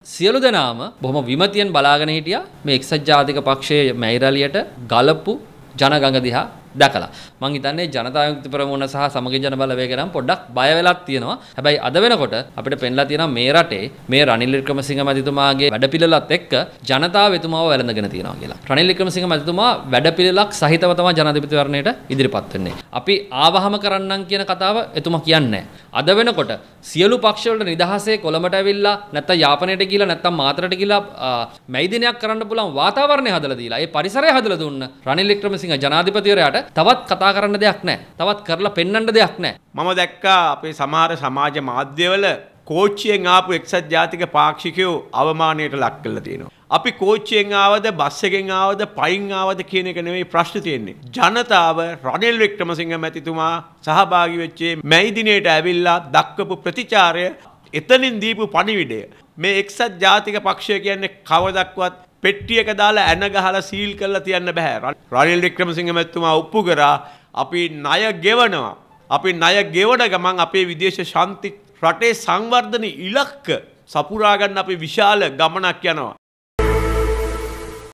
සියලු දෙනාම බොහොම විමතියෙන් බලාගෙන හිටියා මේ එක්සත් ජාතික පක්ෂයේ මැයිරලියට ගලපු ජනගඟ දිහා දැකලා. මං හිතන්නේ ජනතා විමුක්ති පෙරමුණ සහ සමගි ජන බලවේගය නම් පොඩ්ඩක් බය වෙලක් තියෙනවා. හැබැයි අද වෙනකොට අපිට පෙන්ලා තියෙනවා මේ රටේ මේ රනිල් වික්‍රමසිංහ මැතිතුමාගේ වැඩපිළිවෙලත් එක්ක ජනතාව එතුමාව වැළඳගෙන තියෙනවා කියලා. රනිල් වික්‍රමසිංහ මැතිතුමා වැඩපිළිවෙලක් සහිතව තමයි ජනාධිපතිවරණයට ඉදිරිපත් වෙන්නේ. අපි ආවහම කරන්නම් කියන කතාව එතුමා කියන්නේ අද වෙනකොට සියලු පක්ෂවලට නිදහසේ කොළඹට ඇවිල්ලා නැත්නම් යාපනයට ගිහිල්ලා නැත්නම් මාතරට ගිහිල්ලා මැයි දිනයක් කරන්න පුළුවන් වාතාවරණය හදලා දීලා ඒ පරිසරය හදලා දුන්න රනිල් වික්‍රමසිංහ ජනාධිපතිවරයාට තවත් කතා කරන්න දෙයක් නැහැ. තවත් කරලා පෙන්වන්න දෙයක් නැහැ. මම දැක්කා අපේ සමහර සමාජ මාධ්‍යවල කෝච්චියෙන් ආපු එක්සත් ජාතික පාක්ෂිකයෝ අවමානයට ලක් කරලා තියෙනවා. අපි කෝච්චියෙන් ආවද බස් එකෙන් ආවද පයින් ආවද කියන එක නෙවෙයි ප්‍රශ්නේ තියෙන්නේ. ජනතාව රනිල් වික්‍රමසිංහ මැතිතුමා සහභාගී වෙච්ච මැයි දිනේට ඇවිල්ලා දක්වපු ප්‍රතිචාරය එතනින් දීපු පණිවිඩය මේ එක්සත් ජාතික පක්ෂය කියන්නේ කවදක්වත් පෙට්ටියක දාලා ඇන ගහලා සීල් කරලා තියන්න බෑ. රනිල් වික්‍රමසිංහ මැතිතුමා ඔප්පු කරා අපි ණය ගෙවනවා. අපි ණය ගෙවන ගමන් අපේ විදේශ ශාන්ති රටේ සංවර්ධන ඉලක්ක සපුරා ගන්න අපි විශාල ගමනක් යනවා.